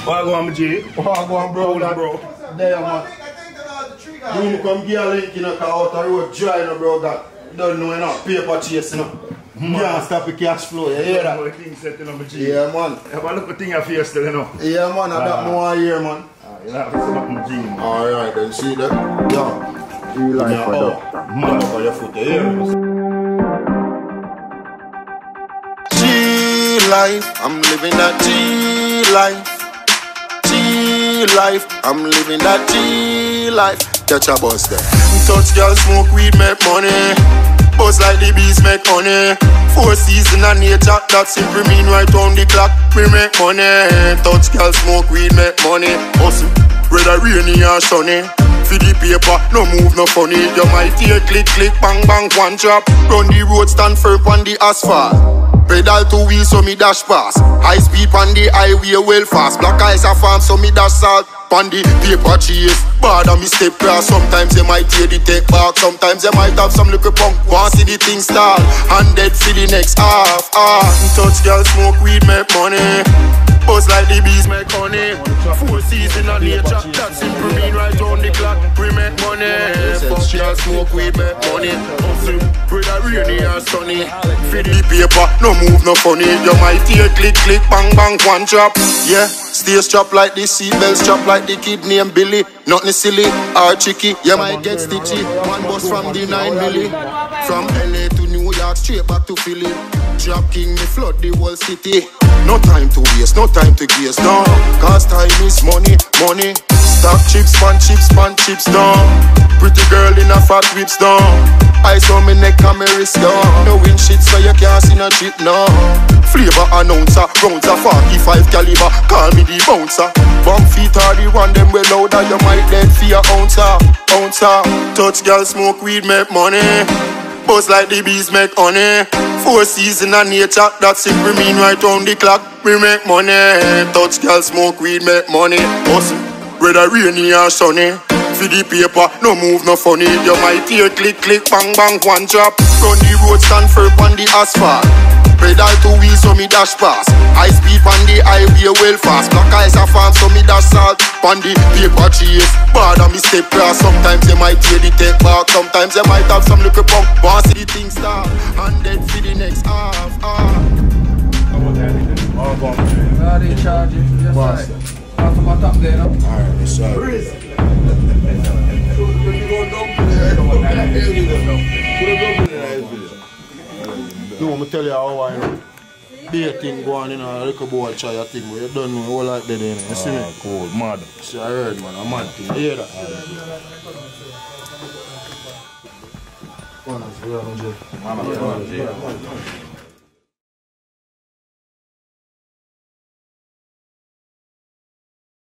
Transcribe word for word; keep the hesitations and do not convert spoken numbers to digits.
What go on, G? What go on, bro? That, bro. There, man. You come get a link, you know, cause out the road dry, you know, bro. That don't know enough paper chase, you know. You can't stop the cash flow, you hear that? Yeah, man. Have a look at thing of face still, you know. Yeah, man, I don't know I hear, man. Ah, you have to set up my G. Alright, then see that? Yeah. You like yeah, for oh, that. man, for your foot, you hear? G life, I'm living that G life. G life, I'm living that G life. Catch a bus there. Touch girl, smoke weed, make money. Buzz like the bees, make money. Four seasons of nature, that simply mean right on the clock, we make money. Touch girl, smoke weed, make money. Hustle, whether rainy or sunny. For the paper, no move, no funny. You might hear click, click, bang, bang, one drop. Run the road, stand firm on the asphalt. Pedal two wheels so me dash pass. High speed on the highway well fast. Black eyes a farm so me dash salt. On the paper chase, bad on me step cross. Sometimes you might hear the take back. Sometimes you might have some little punk. Want see the thing start. Handed for the next half. Ah, touch girl, smoke weed, make money. Buzz like the bees, make honey. Four seasons of nature, that simple mean right on the clock. We make money. Fuck girl, smoke weed, make money. Hustle, whether rainy or sunny. For the paper, no move, no funny. You might hear click, click, bang, bang, one drop. Yeah, stay strapped like the seatbelt, strapped like the kid named Billy. Nothing silly or tricky. You might get stitchy. One bus from the nine milli. From L A to New York, straight back to Philly. Drop king, me flood the whole city. No time to waste, no time to gaze, no. Cause time is money, money. Stock chips, pan chips, pan chips, down. Pretty girl in a fat whips, down. Ice on me neck and me wrist, down. No wind shit so you can't see no drip, no. Flavor announcer, rounds a forty-five caliber. Call me the bouncer. Bump feet are the one them well louder. You might dead for your ouncer, ouncer. Touch girl, smoke weed, make money. Buzz like the bees, make honey. Four seasons of nature, that simply mean right on the clock. We make money. Touch girl, smoke weed, make money. Hustle, whether rainy or sunny. For the paper, no move, no funny. You might hear click, click, bang, bang, one drop. Run the road, stand firm on the asphalt. Pedal two wheels so me dash pass. High speed on the highway well fast. Black eyes a farm so me dash salt. On the paper chase, bad on me step cross. Sometimes you might hear the take back. Sometimes you might have some little punk. Want see the thing start. Handed for the next half. Ah. All gone. Where are they charging? Yes, sir. Half of my top there, no? Alright, yes, sir. You want me to tell you how I know? Be thing going in a little boy try a thing, but you don't know all like that, you see me? Ah, cool, mad. See, I heard, man, a mad thing. You hear that? One, two, three,